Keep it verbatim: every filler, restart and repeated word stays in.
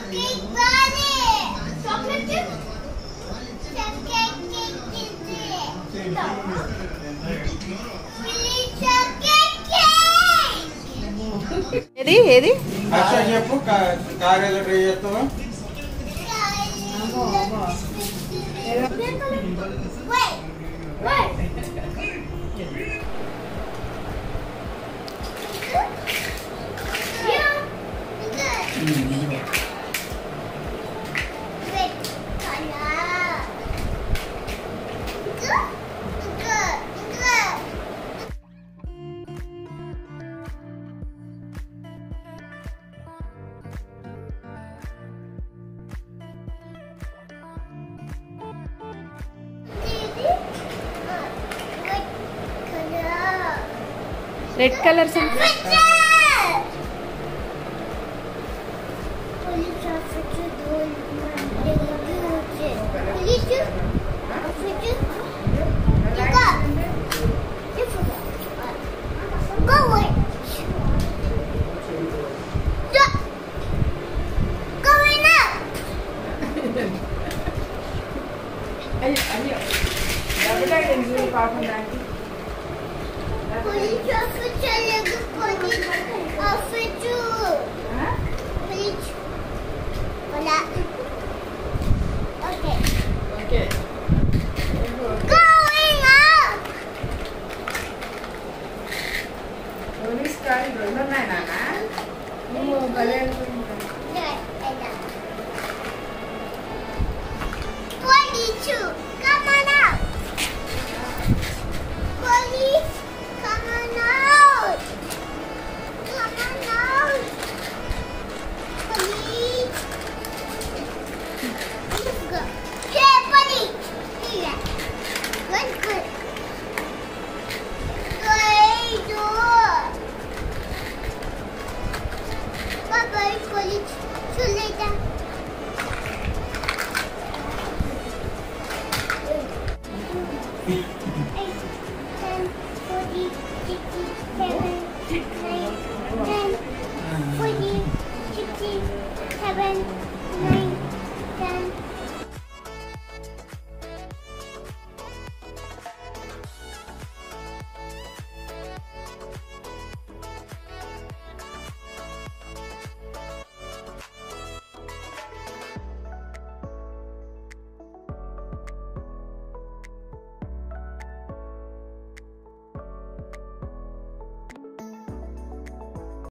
ఏది ఏది చెప్పు కారేలో ట్రై చేస్తావా red colour Police officer lagi police officer. Hah? Police. Wala. Okay. Okay. Going up. Police car itu mana nak? Oh, kalian Dah, ada. Police, come on out. Police. Come on out! Come on out! Police! Let's go. Here, police! Here. Good, good. Good door. Bye-bye, police. See you later. Seven,